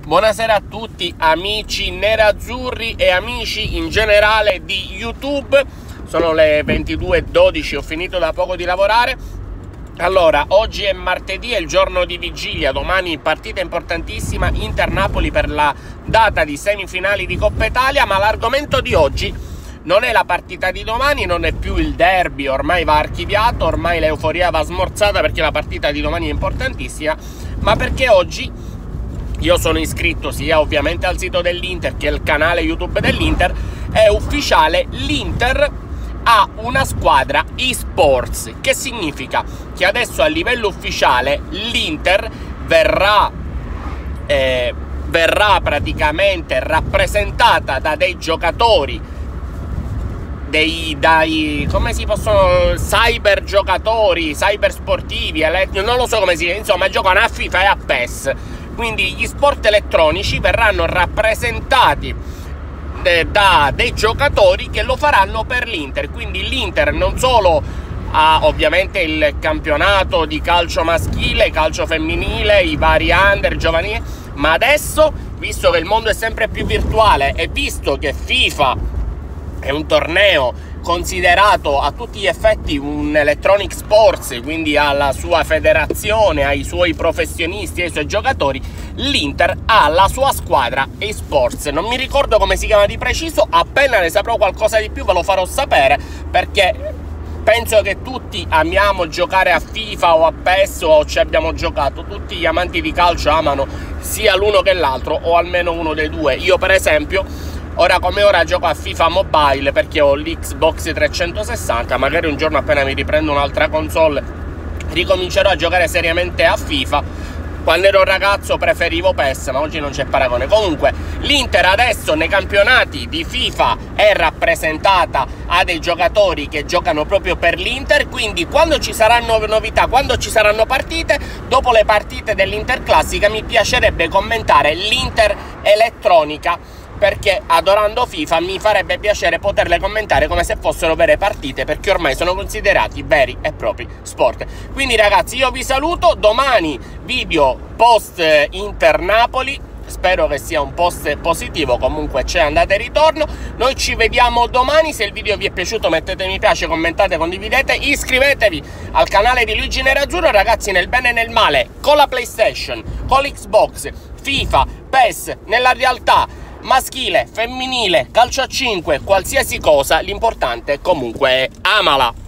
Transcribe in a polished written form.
Buonasera a tutti amici nerazzurri e amici in generale di YouTube. Sono le 22:12, ho finito da poco di lavorare. Allora, oggi è martedì, è il giorno di vigilia, domani partita importantissima Inter-Napoli per la data di semifinali di Coppa Italia, ma l'argomento di oggi non è la partita di domani, non è più il derby, ormai va archiviato, ormai l'euforia va smorzata perché la partita di domani è importantissima, ma perché oggi io sono iscritto sia ovviamente al sito dell'Inter che al canale YouTube dell'Inter. È ufficiale, l'Inter ha una squadra eSports, che significa che adesso a livello ufficiale l'Inter verrà praticamente rappresentata da dei giocatori, come si possono, cyber giocatori, cyber sportivi, non lo so come si, insomma giocano a FIFA e a PES. Quindi gli sport elettronici verranno rappresentati da dei giocatori che lo faranno per l'Inter. Quindi l'Inter non solo ha ovviamente il campionato di calcio maschile, calcio femminile, i vari under, giovanili, ma adesso, visto che il mondo è sempre più virtuale e visto che FIFA è un torneo considerato a tutti gli effetti un electronic sports, quindi alla sua federazione, ai suoi professionisti, ai suoi giocatori, l'Inter ha la sua squadra eSports. Non mi ricordo come si chiama di preciso, appena ne saprò qualcosa di più ve lo farò sapere, perché penso che tutti amiamo giocare a FIFA o a PES, o ci abbiamo giocato, tutti gli amanti di calcio amano sia l'uno che l'altro, o almeno uno dei due. Io per esempio ora come ora gioco a FIFA Mobile perché ho l'Xbox 360, magari un giorno appena mi riprendo un'altra console ricomincerò a giocare seriamente a FIFA. Quando ero ragazzo preferivo PES, ma oggi non c'è paragone. Comunque l'Inter adesso nei campionati di FIFA è rappresentata a dei giocatori che giocano proprio per l'Inter, quindi quando ci saranno novità, quando ci saranno partite, dopo le partite dell'Inter classica mi piacerebbe commentare l'Inter elettronica, perché adorando FIFA mi farebbe piacere poterle commentare come se fossero vere partite, perché ormai sono considerati veri e propri sport. Quindi ragazzi, io vi saluto, domani video post Inter Napoli, spero che sia un post positivo, comunque c'è andata e ritorno. Noi ci vediamo domani, se il video vi è piaciuto mettete mi piace, commentate, condividete, iscrivetevi al canale di Luigi Nerazzurro. Ragazzi, nel bene e nel male, con la PlayStation, con l'Xbox, FIFA, PES, nella realtà maschile, femminile, calcio a 5, qualsiasi cosa, l'importante comunque è amala.